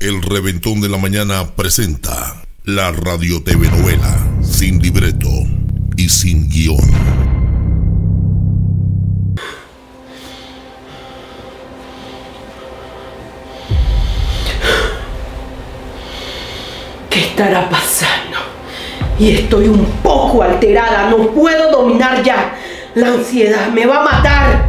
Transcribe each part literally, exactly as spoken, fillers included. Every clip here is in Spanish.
El Reventón de la Mañana presenta la radio T V novela sin libreto y sin guión. ¿Qué estará pasando? Y estoy un poco alterada, no puedo dominar ya. La ansiedad me va a matar.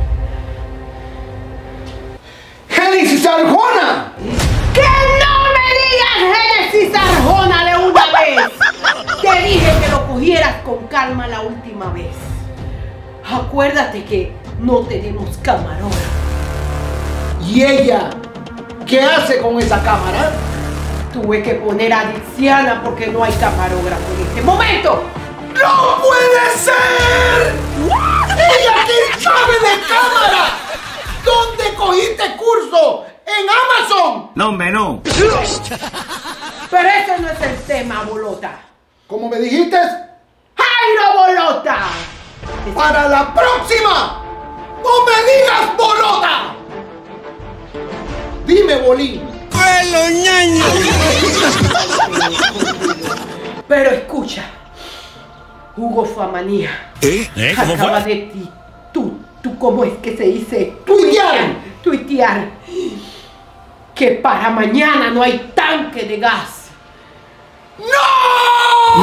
¡Génesis Arjona! ¡Que no me digas Génesis Arjona de una vez! Te dije que lo cogieras con calma la última vez. Acuérdate que no tenemos camarógrafo. ¿Y ella qué hace con esa cámara? Tuve que poner a Dixiana porque no hay camarógrafo en este momento. ¡No puede ser! ¡Ella qué sabe de cámara! ¿Dónde cogiste curso? ¡En Amazon! No, hombre, no. Pero ese no es el tema, Bolota. ¿Cómo me dijiste? ¡Jairo Bolota! ¡Para la próxima! ¡No me digas Bolota! Dime, Bolín. ¡Los ñaños! Pero escucha, Hugo Famanía. ¿Eh? ¿Eh? ¿Cómo acaba fue? de ti. Tú, tú, ¿cómo es que se dice? Tuitear. Tuitear. Que para mañana no hay tanque de gas. ¡No!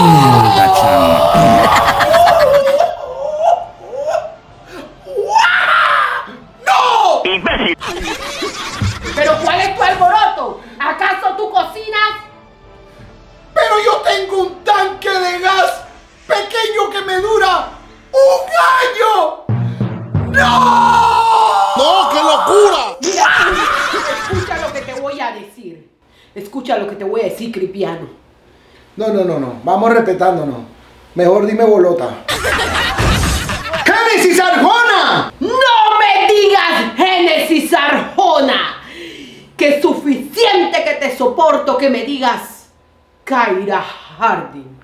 ¡No! ¡Imbécil! ¿Pero cuál es tu alboroto? ¿Acaso tú cocinas? Pero yo tengo un tanque de gas pequeño que me dura un año. ¡No! ¡No, qué locura! Mira, escucha lo que te voy a decir. Escucha lo que te voy a decir, Cripiano. No, no, no, no. Vamos respetándonos. Mejor dime Bolota. ¡Génesis Arjona! ¡No me digas Génesis Arjona! Que es suficiente que te soporto que me digas Kaira Harding.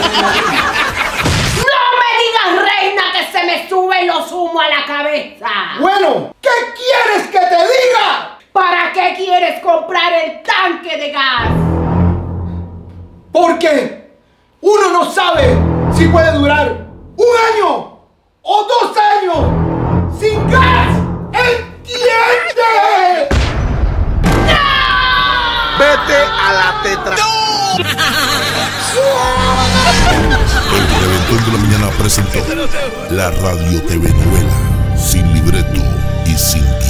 ¡No me digas reina que se me suben los humos a la cabeza! Bueno, ¿qué quieres que te diga? ¿Para qué quieres comprar el tanque de gas? Porque uno no sabe si puede durar un año o dos años sin gas. ¿Entiendes? ¡Vete a la tetra! El Reventón de la Mañana presentó la radio T V novela sin libreto y sin guión.